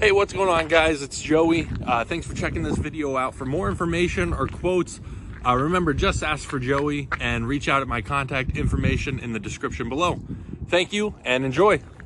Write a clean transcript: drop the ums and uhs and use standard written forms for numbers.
Hey, what's going on, guys? It's Joey. Thanks for checking this video out. For more information or quotes, remember, just ask for Joey and reach out at my contact information in the description below. Thank you and enjoy.